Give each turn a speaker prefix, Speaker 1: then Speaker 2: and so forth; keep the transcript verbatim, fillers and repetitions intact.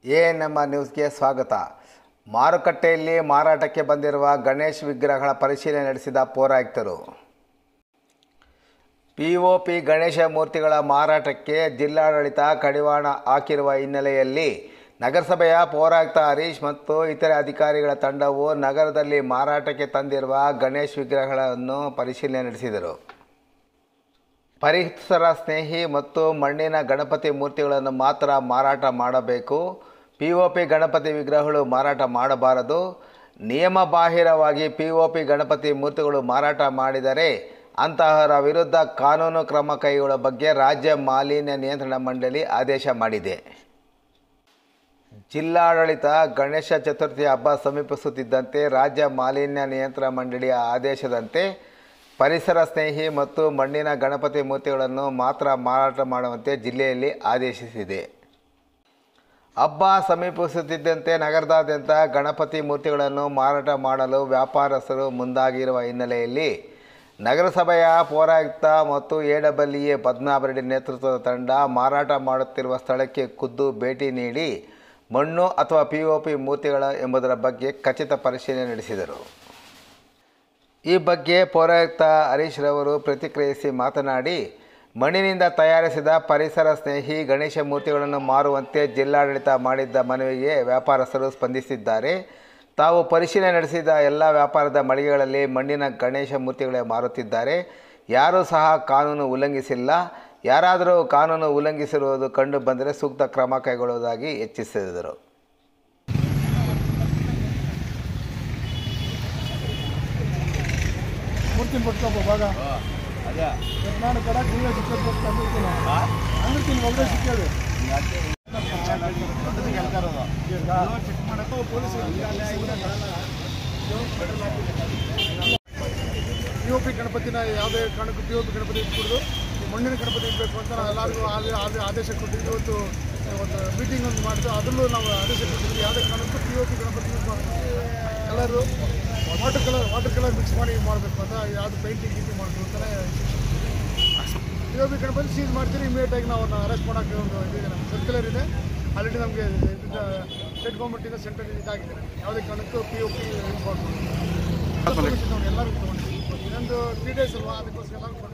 Speaker 1: A ನಮ್ಮ ನ್ಯೂಸ್ಗೆ ಸ್ವಾಗತ. ಮಾರುಕಟ್ಟೆಯಲ್ಲಿ ಮಾರಾಟಕ್ಕೆ ಬಂದಿರುವ ಗಣೇಶ್ ವಿಗ್ರಹಗಳ ಪರಿಶೀಲನೆ ನಡೆಸಿದ ಪೌರಾಯುಕ್ತರು. ಪಿಒಪಿ ಗಣೇಶ ಮೂರ್ತಿಗಳ ಮಾರಾಟಕ್ಕೆ ಜಿಲ್ಲಾಡಳಿತ ಕಡಿವಾಣ ಹಾಕಿರುವ ಹಿನ್ನೆಲೆಯಲ್ಲಿ ನಗರಸಭೆಯ ಪೌರಾಯುಕ್ತ ಹರೀಶ್ ಮತ್ತು ಇತರೆ ಅಧಿಕಾರಿಗಳ ತಂಡವು ನಗರದಲ್ಲಿ ಮಾರಾಟಕ್ಕೆ ತಂದಿರುವ ಗಣೇಶ್ ವಿಗ್ರಹಗಳನ್ನು ಪರಿಶೀಲನೆ ನಡೆಸಿದರು. ಪರಿಸರ ಸ್ನೇಹಿ ಮತ್ತು ಮಣ್ಣಿನ ಗಣಪತಿ ಮೂರ್ತಿಗಳನ್ನು ಮಾತ್ರ ಮಾರಾಟ ಮಾಡಬೇಕು. ಪಿಒಪಿ ಗಣಪತಿ ವಿಗ್ರಹಗಳು ಮಾರಾಟ ಮಾಡಬಾರದು. ನಿಯಮಬಾಹಿರವಾಗಿ ಪಿಒಪಿ ಗಣಪತಿ ಮೂರ್ತಿಗಳು ಮಾರಾಟ ಮಾಡಿದರೆ ಅಂತಹವರ ವಿರುದ್ಧ ಕಾನೂನು ಕ್ರಮ ಕೈಗೊಳ್ಳುವ ಬಗ್ಗೆ ರಾಜ್ಯ ಮಾಲಿನ್ಯ ನಿಯಂತ್ರಣ ಮಂಡಳಿ ಆದೇಶ ಮಾಡಿದೆ. ಜಿಲ್ಲಾಡಳಿತ ಗಣೇಶ ಚತುರ್ಥಿ ಹಬ್ಬ ಸಮೀಪಿಸುತ್ತಿದ್ದಂತೆ ರಾಜ್ಯ ಮಾಲಿನ್ಯ ನಿಯಂತ್ರಣ ಮಂಡಳಿಯ ಆದೇಶದಂತೆ ಪರಿಸರ ಸ್ನೇಹಿ ಮತ್ತು ಮಣ್ಣಿನ ಗಣಪತಿ ಮೂರ್ತಿಗಳನ್ನು ಮಾತ್ರ ಮಾರಾಟ ಮಾಡುವಂತೆ ಜಿಲ್ಲೆಯಲ್ಲಿ ಆದೇಶಿಸಿದೆ. ಹಬ್ಬ ಸಮೀಪಿಸುತ್ತಿದ್ದಂತೆ ನಗರದಾದ್ಯಂತ ಗಣಪತಿ ಮೂರ್ತಿಗಳನ್ನು ಮಾರಾಟ ಮಾಡಲು ವ್ಯಾಪಾರಸ್ಥರು ಮುಂದಾಗಿರುವ ಹಿನ್ನೆಲೆಯಲ್ಲಿ ನಗರಸಭೆಯ ಪೌರಾಯುಕ್ತ ಮತ್ತು A W A Padmanabha Reddy ನೇತೃತ್ವದ ತಂಡ ಮಾರಾಟ ಮಾಡುತ್ತಿರುವ ಸ್ಥಳಕ್ಕೆ ಖುದ್ದು ಭೇಟಿ ನೀಡಿ ಮಣ್ಣು ಅಥವಾ ಪಿಒಪಿ ಮೂರ್ತಿಗಳ ಎಂಬುದರ ಬಗ್ಗೆ ಖಚಿತ ಪರಿಶೀಲನೆ ನಡೆಸಿದರು. ಈ ಬಗ್ಗೆ ಪೌರಾಯುಕ್ತ ಹರೀಶ್ ರವರು ಪ್ರತಿಕ್ರಿಯಿಸಿ ಮಾತನಾಡಿ, ಮಣ್ಣಿನಿಂದ ತಯಾರಿಸಿದ ಪರಿಸರ ಸ್ನೇಹಿ ಗಣೇಶ ಮೂರ್ತಿಗಳನ್ನು ಮಾರುವಂತೆ ಜಿಲ್ಲಾಡಳಿತ ಮಾಡಿದ್ದ ಮನವಿಗೆ ವ್ಯಾಪಾರಸ್ಥರು ಸ್ಪಂದಿಸಿದ್ದಾರೆ. ತಾವು ಪರಿಶೀಲನೆ ನಡೆಸಿದ ಎಲ್ಲ ವ್ಯಾಪಾರದ ಮಳಿಗೆಗಳಲ್ಲಿ ಮಣ್ಣಿನ ಗಣೇಶ ಮೂರ್ತಿಗಳೇ ಮಾರುತ್ತಿದ್ದಾರೆ. ಯಾರೂ ಸಹ ಕಾನೂನು ಉಲ್ಲಂಘಿಸಿಲ್ಲ. ಯಾರಾದರೂ ಕಾನೂನು ಉಲ್ಲಂಘಿಸಿರುವುದು ಕಂಡು ಬಂದರೆ ಸೂಕ್ತ ಕ್ರಮ ಕೈಗೊಳ್ಳುವುದಾಗಿ ಎಚ್ಚರಿಸಿದರು.
Speaker 2: ಮೂರ್ತಿ ಪಡ್ಕೊಬ ಭಾಗ ಅದೇ ನಾನು ಕಡೆ ನೀವೇ ಸಿಕ್ಕೋದು ಅಂದಿರ್ತೀನಿ ಅಂದಿರ್ತೀನಿ ಒಬ್ಬರೇ ಸಿಕ್ಕೋದು ಚೆಕ್ ಮಾಡೋದು ಪೊಲೀಸ್ ಪಿ ಒ ಪಿ ಗಣಪತಿನ ಯಾವುದೇ ಕಾರಣಕ್ಕೂ ಪಿ ಒ ಪಿ ಗಣಪತಿ ಇಟ್ಬಿಡ್ದು ಮಣ್ಣಿನ ಗಣಪತಿ ಇಡಬೇಕು ಅಂತ ನಾವು ಎಲ್ಲರಿಗೂ ಆದ ಆದೇಶ ಕೊಟ್ಟಿದ್ವಿ. ಇವತ್ತು ಒಂದು ಮೀಟಿಂಗ್ ಒಂದು ಮಾಡಿದ್ದು ಅದರಲ್ಲೂ ನಾವು ಆದೇಶ ಕೊಟ್ಟಿದ್ವಿ. ಯಾವುದೇ ಕಾರಣಕ್ಕೂ P O P Ganapati colour water colour water colour mix ಮಾಡಿ ಮಾಡಬೇಕು ಅಂತ ಯಾವುದು ಪೇಂಟಿಂಗ್ ಗೀಟಿಂಗ್ ಮಾಡಬೇಕು ಅಂತಲೇ P O P Ganapati seize ಮಾಡ್ತೀರಿ. ಇಮಿಡಿಯೇಟಾಗಿ ನಾವು ಅವ್ರನ್ನ ಅರೆಸ್ಟ್ ಮಾಡೋಕ್ಕೆ ಒಂದು ಇದಿದೆ, ನಮಗೆ ಸರ್ಕ್ಯುಲರ್ ಇದೆ. ಆಲ್ರೆಡಿ ನಮಗೆ ಸ್ಟೇಟ್ ಗೌರ್ಮೆಂಟಿಂದ ಸೆಂಟ್ರಲ್ ಇದಾಗಿದೆ. ಯಾವುದೇ ಕಾರಣಕ್ಕೂ ಪಿ ಒ ಪಿ ಯೂಸ್ ಮಾಡಬೇಕು. ಎಲ್ಲರಿಗೂ ತೊಗೊಂಡಿದ್ದೀವಿ. ಇನ್ನೊಂದು ತ್ರೀ ಡೇಸ್ ಅಲ್ವಾ, ಅದಕ್ಕೋಸ್ಕರ ಎಲ್ಲರೂ